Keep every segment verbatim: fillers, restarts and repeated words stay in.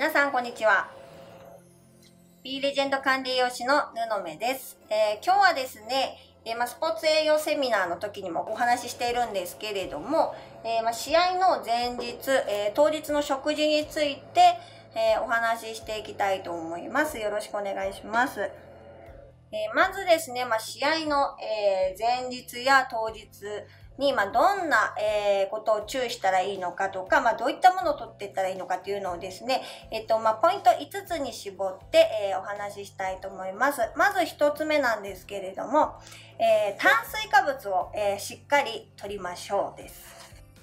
皆さんこんにちは。 B レジェンド管理栄養士の布目です。えー、今日はですね、えーまあ、スポーツ栄養セミナーの時にもお話ししているんですけれども、えーまあ、試合の前日、えー、当日の食事について、えー、お話ししていきたいと思います。よろしくお願いします。えー、まずですね、まあ、試合の、えー、前日や当日に、まあ、どんな、えー、ことを注意したらいいのかとか、まあ、どういったものを取っていったらいいのかっていうのをですね、えっと、まあ、ポイントいつつに絞って、えー、お話ししたいと思います。まずひとつめなんですけれども、えー、炭水化物を、えー、しっかり取りましょうです。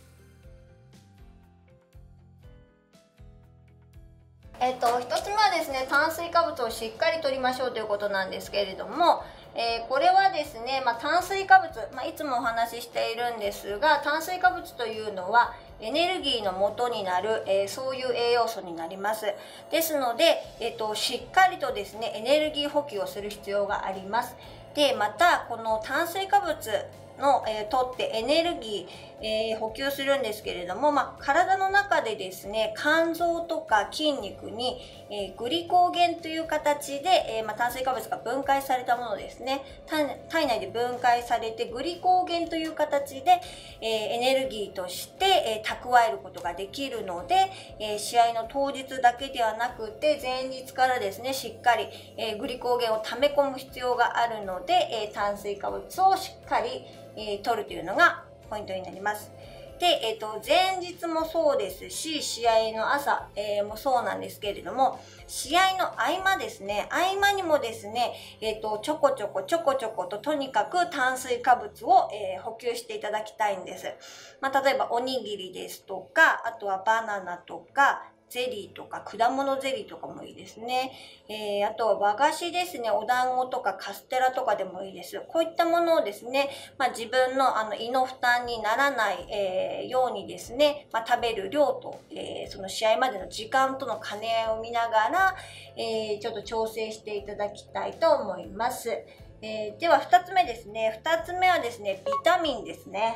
えっと、ひとつめはですね、炭水化物をしっかり摂りましょうということなんですけれども、えー、これはですね、まあ、炭水化物、まあ、いつもお話ししているんですが、炭水化物というのはエネルギーの元になる、えー、そういう栄養素になります。ですので、えっと、しっかりとですね、エネルギー補給をする必要があります。で、また、この炭水化物の、えー、取ってエネルギー、えー、補給するんですけれども、まあ、体の中でですね、肝臓とか筋肉に、えー、グリコーゲンという形で、えーまあ、炭水化物が分解されたものですね、体内で分解されてグリコーゲンという形で、えー、エネルギーとして、えー、蓄えることができるので、えー、試合の当日だけではなくて前日からですね、しっかり、えー、グリコーゲンを溜め込む必要があるので、えー、炭水化物をしっかりえー、取るというのがポイントになります。で、えっと、前日もそうですし、試合の朝、えー、もそうなんですけれども、試合の合間ですね、合間にもですね、えっと、ちょこちょこちょこちょこととにかく炭水化物を、えー、補給していただきたいんです。まあ、例えばおにぎりですとか、あとはバナナとか、ゼリーとか果物ゼリーとかもいいですね。えー、あとは和菓子ですね。お団子とかカステラとかでもいいです。こういったものをですね、まあ、自分のあの胃の負担にならない、えー、ようにですね、まあ、食べる量と、えー、その試合までの時間との兼ね合いを見ながら、えー、ちょっと調整していただきたいと思います。えー、ではふたつめですね。ふたつめはですね、ビタミンですね。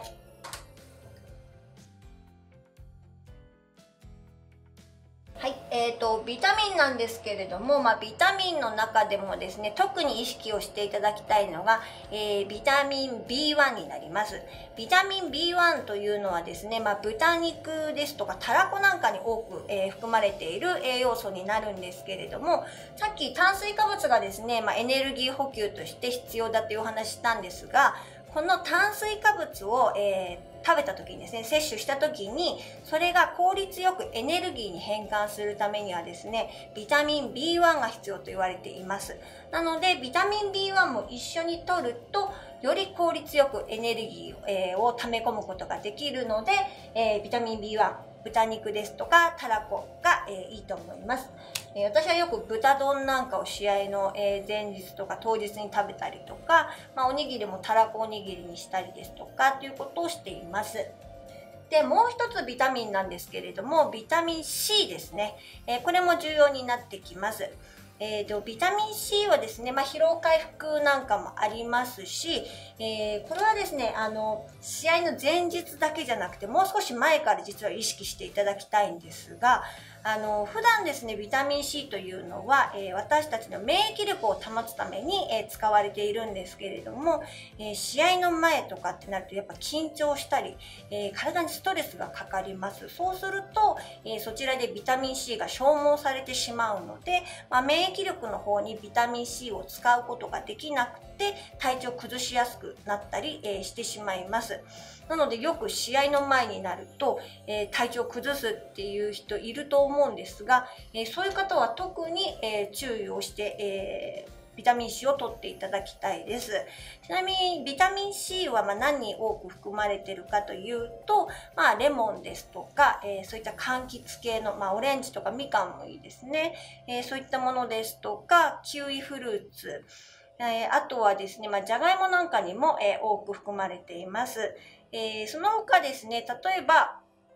はい、えーと、ビタミンなんですけれども、まあ、ビタミンの中でもですね、特に意識をしていただきたいのが、えー、ビタミン ビーワン になります。ビタミン ビーワン というのはですね、まあ、豚肉ですとかたらこなんかに多く、えー、含まれている栄養素になるんですけれども、さっき炭水化物がですね、まあ、エネルギー補給として必要だというお話したんですが、この炭水化物を、えー食べた時にですね、摂取した時に、それが効率よくエネルギーに変換するためにはですね、ビタミン ビーワン が必要と言われています。なので、ビタミン ビーワン も一緒に摂ると、より効率よくエネルギー、えー、を溜め込むことができるので、えー、ビタミン ビーワン、豚肉ですとかたらこが、えー、いいと思います。えー、私はよく豚丼なんかを試合の、えー、前日とか当日に食べたりとか、まあ、おにぎりもたらこおにぎりにしたりですとかということをしています。で、もう一つビタミンなんですけれども、ビタミン シー ですね。えー、これも重要になってきます。えーと、ビタミン シー はですね、まあ、疲労回復なんかもありますし、えー、これはですね、あの、試合の前日だけじゃなくて、もう少し前から実は意識していただきたいんですが、あの、普段ですね、ビタミン シー というのは、えー、私たちの免疫力を保つために、えー、使われているんですけれども、えー、試合の前とかってなるとやっぱ緊張したり、えー、体にストレスがかかります。そうすると、えー、そちらでビタミン シー が消耗されてしまうので、まあ、免疫力の方にビタミン シー を使うことができなくて、体調を崩しやすくなったり、えー、してしまいます。なのでよく試合の前になると、えー、体調を崩すっていう人いると思うんですが、えー、そういう方は特に、えー、注意をして、えービタミン シー を取っていただきたいです。ちなみにビタミン シー はまあ何に多く含まれているかというと、まあ、レモンですとか、えー、そういった柑橘系の、まあ、オレンジとかみかんもいいですね。えー、そういったものですとか、キウイフルーツ、えー、あとはですね、まあ、じゃがいもなんかにも、えー、多く含まれています。えー、その他ですね、例えば、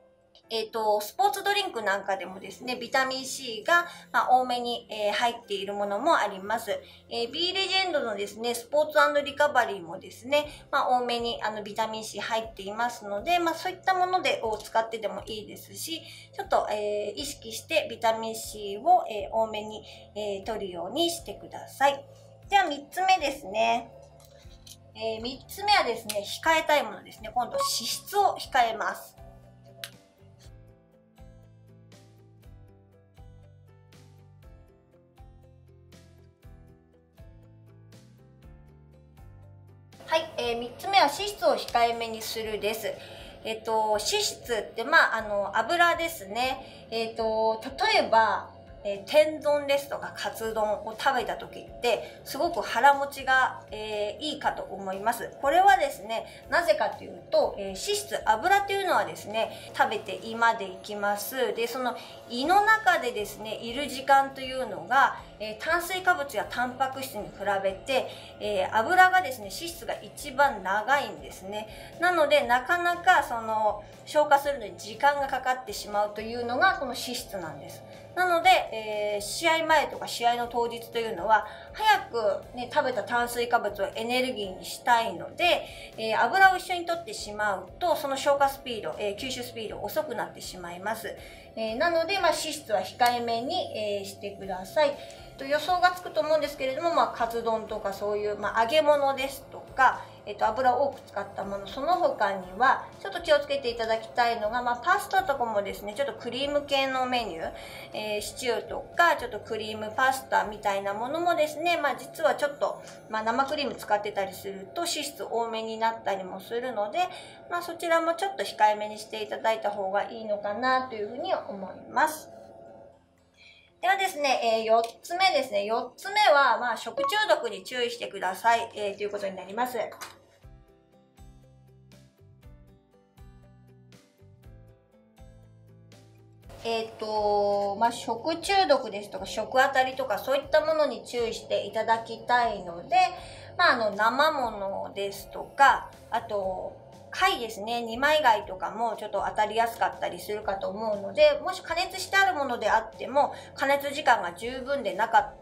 えっと、スポーツドリンクなんかでもですね、ビタミン C が、まあ、多めに、えー、入っているものもあります。えー、B レジェンドのですね、スポーツ&リカバリーもですね、まあ、多めにあのビタミン C 入っていますので、まあ、そういったものでを使ってでもいいですし、ちょっと、えー、意識してビタミン C を、えー、多めに、えー、取るようにしてください。ではみっつめですね。えー、みっつめはですね、控えたいものですね。今度脂質を控えます。はい、えー、みっつめは脂質を控えめにするです。えっ、ー、と、脂質って、まあ、あの、油ですね。えっ、ー、と、例えば、えー、天丼ですとかカツ丼を食べた時ってすごく腹持ちが、えー、いいかと思います。これはですね、なぜかというと、えー、脂質、油というのはですね、食べて胃まで行きます。で、その胃の中でですね、いる時間というのが、えー、炭水化物やタンパク質に比べて、えー、油がですね、脂質が一番長いんですね。なので、なかなかその消化するのに時間がかかってしまうというのがこの脂質なんです。なので、えー、試合前とか試合の当日というのは早く、ね、食べた炭水化物をエネルギーにしたいので、えー、油を一緒に取ってしまうとその消化スピード、えー、吸収スピード遅くなってしまいます。えー、なので、まあ、脂質は控えめに、えー、してください。予想がつくと思うんですけれども、まあ、カツ丼とかそういう、まあ、揚げ物ですとか、えっと、油を多く使ったもの、その他にはちょっと気をつけていただきたいのが、まあ、パスタとかもですね、ちょっとクリーム系のメニュー、えー、シチューとかちょっとクリームパスタみたいなものもですね、まあ、実はちょっと、まあ、生クリーム使ってたりすると脂質多めになったりもするので、まあ、そちらもちょっと控えめにしていただいた方がいいのかなというふうに思います。ではですね、えー、よっつめですね。よっつめは、まあ、食中毒に注意してください、えー、ということになります。えっと、まあ、食中毒ですとか、食あたりとか、そういったものに注意していただきたいので、まあ、あの、生ものですとか、あと、貝ですね、二枚貝とかもちょっと当たりやすかったりするかと思うので、もし加熱してあるものであっても、加熱時間が十分でなかった、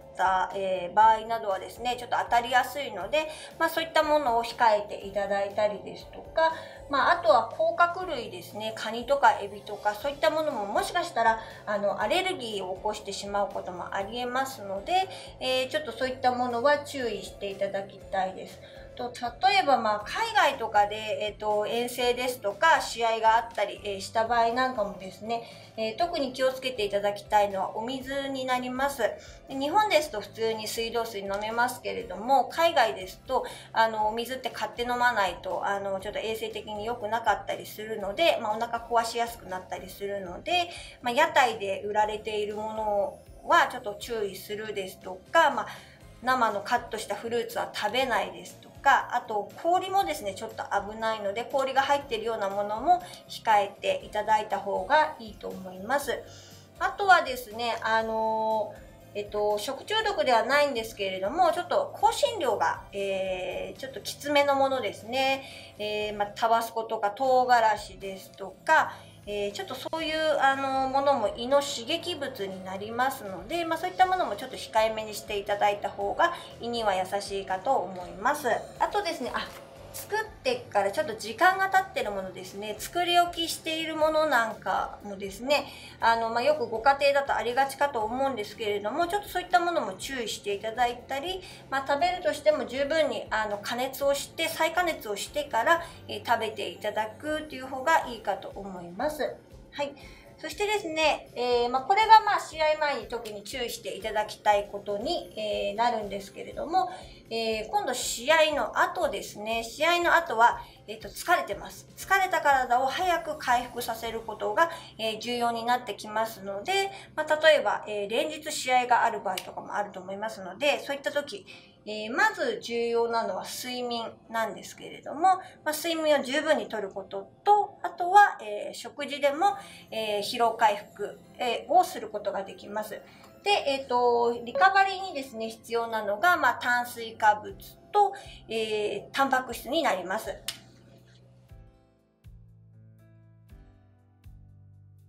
えー、場合などはですね、ちょっと当たりやすいので、まあ、そういったものを控えていただいたりですとか、まあ、あとは甲殻類ですね、カニとかエビとかそういったものももしかしたらあのアレルギーを起こしてしまうこともありえますので、えー、ちょっとそういったものは注意していただきたいです。と例えば、まあ、海外とかで、えーと、遠征ですとか試合があったり、えー、した場合なんかもですね、えー、特に気をつけていただきたいのはお水になります。日本ですと普通に水道水飲めますけれども、海外ですとあのお水って買って飲まないとあのちょっと衛生的に良くなかったりするので、まあ、お腹壊しやすくなったりするので、まあ、屋台で売られているものはちょっと注意するですとか、まあ、生のカットしたフルーツは食べないですとか、あと氷もですねちょっと危ないので氷が入っているようなものも控えていただいた方がいいと思います。あとはですね、あのーえっと、食中毒ではないんですけれども、ちょっと香辛料が、えー、ちょっときつめのものですね。えー、まあ、タバスコとか唐辛子ですとか、えー、ちょっとそういうあのものも胃の刺激物になりますので、まあ、そういったものもちょっと控えめにしていただいた方が胃には優しいかと思います。あとですね、あ作ってからちょっと時間が経ってるものですね、作り置きしているものなんかもですね、あの、まあ、よくご家庭だとありがちかと思うんですけれども、ちょっとそういったものも注意していただいたり、まあ、食べるとしても十分にあの加熱をして再加熱をしてから、えー、食べていただくという方がいいかと思います。はい。そしてですね、えーまあ、これがまあ試合前に特に注意していただきたいことに、えー、なるんですけれども、えー、今度試合の後ですね、試合の後は、えーと、疲れてます。疲れた体を早く回復させることが、えー、重要になってきますので、まあ、例えば、えー、連日試合がある場合とかもあると思いますので、そういった時、えー、まず重要なのは睡眠なんですけれども、まあ、睡眠を十分にとることと、あとは、えー、食事でも、えー、疲労回復、えー、をすることができます。で、えっと、リカバリーにですね、必要なのが、まあ、炭水化物と、えー、タンパク質になります。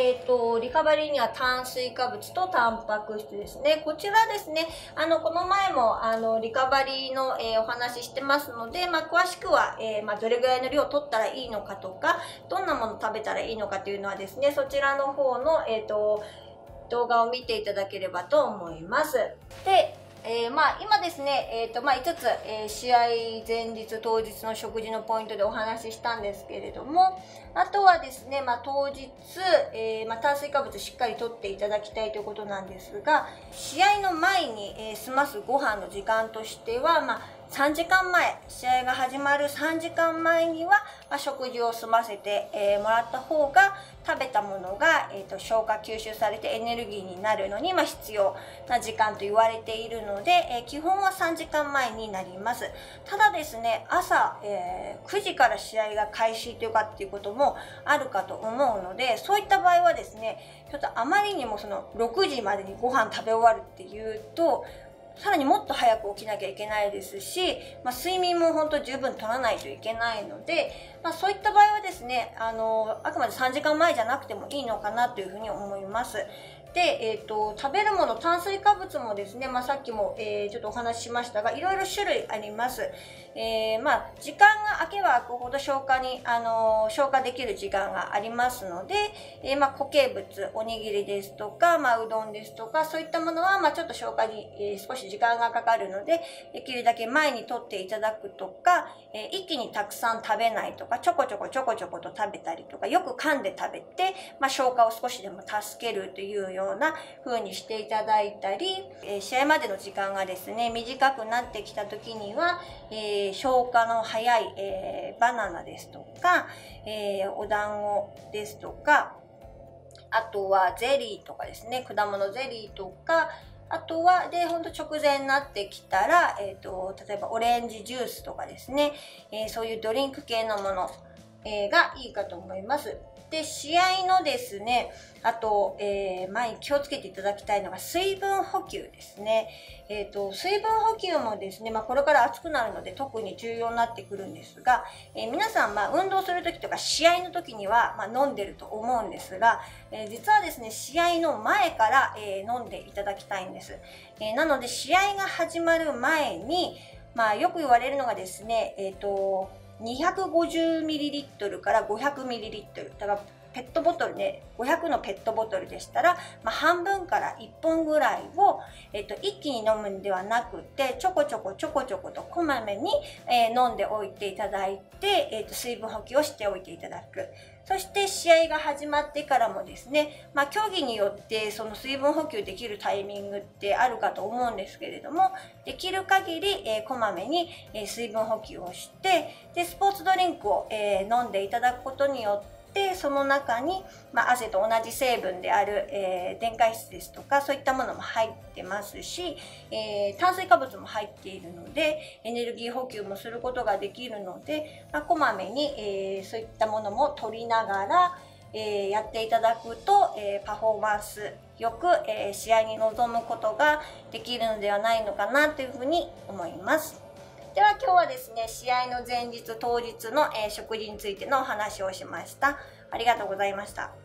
えっと、リカバリーには炭水化物とタンパク質ですね。こちらですね、あの、この前も、あの、リカバリーの、えー、お話ししてますので、まあ、詳しくは、えー、まあ、どれぐらいの量を取ったらいいのかとか、どんなもの食べたらいいのかというのはですね、そちらの方の、えっと、動画を見ていただければと思います。で、えー、まあ今ですね、えーとまあ、いつつ、えー、試合前日当日の食事のポイントでお話ししたんですけれども、あとはですね、まあ、当日、えーまあ、炭水化物しっかりとっていただきたいということなんですが、試合の前に、えー、済ますご飯の時間としては、まあ、さんじかんまえ、試合が始まるさんじかんまえには、まあ、食事を済ませて、えー、もらった方が食べたものが、えーと、消化吸収されてエネルギーになるのに、まあ、必要な時間と言われているので、えー、基本はさんじかんまえになります。ただですね、朝、えー、くじから試合が開始というかっていうこともあるかと思うので、そういった場合はですね、ちょっとあまりにもそのろくじまでにご飯食べ終わるっていうと、さらにもっと早く起きなきゃいけないですし、まあ、睡眠も本当十分取らないといけないので、まあ、そういった場合はですね、あの、あくまでさんじかんまえじゃなくてもいいのかなというふうに思います。で、えっと、食べるもの、炭水化物もですね、まあ、さっきも、えー、ちょっとお話ししましたが、いろいろ種類あります。えー、まあ、時間が空けば空くほど消化に、あのー、消化できる時間がありますので、えー、まあ、固形物、おにぎりですとか、まあ、うどんですとか、そういったものは、まあ、ちょっと消化に、えー、少し時間がかかるので、できるだけ前に取っていただくとか、えー、一気にたくさん食べないとか、ちょこちょこちょこちょこと食べたりとか、よく噛んで食べて、まあ、消化を少しでも助けるというような風にしていただいたり、えー、試合までの時間がですね、短くなってきた時には、えー消化の早い、えー、バナナですとか、えー、お団子ですとか、あとはゼリーとかですね、果物ゼリーとか、あとは、で、ほんと直前になってきたら、えっと、例えばオレンジジュースとかですね、えー、そういうドリンク系のもの、えー、がいいかと思います。で、試合のですね、あと、えー、前に気をつけていただきたいのが水分補給ですね。えっと、水分補給もですね、まあ、これから暑くなるので特に重要になってくるんですが、えー、皆さん、まあ、運動するときとか試合のときには、まあ、飲んでると思うんですが、えー、実はですね、試合の前から、えー、飲んでいただきたいんです。えー、なので、試合が始まる前に、まあ、よく言われるのがですね、えっと、にひゃくごじゅうミリリットル から ごひゃくミリリットル。だからペットボトルね、ごひゃくのペットボトルでしたら、まあ、半分からいっぽんぐらいを、えっと、一気に飲むんではなくて、ちょこちょこちょこちょことこまめに、えー、飲んでおいていただいて、えっと、水分補給をしておいていただく。そして試合が始まってからもですね、まあ、競技によってその水分補給できるタイミングってあるかと思うんですけれども、できる限り、えー、こまめに、えー、水分補給をして、で、スポーツドリンクを、えー、飲んでいただくことによって、でその中に、まあ、汗と同じ成分である、えー、電解質ですとかそういったものも入ってますし、えー、炭水化物も入っているのでエネルギー補給もすることができるので、まあ、こまめに、えー、そういったものも取りながら、えー、やっていただくと、えー、パフォーマンスよく、えー、試合に臨むことができるのではないのかなというふうに思います。では今日はですね、試合の前日当日の、えー、食事についてのお話をしました。ありがとうございました。